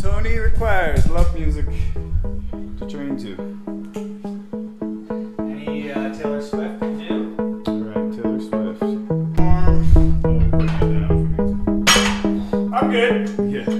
Tony requires love music to train to. Any Taylor Swift can do? Alright, Taylor Swift. I'm good. Yeah.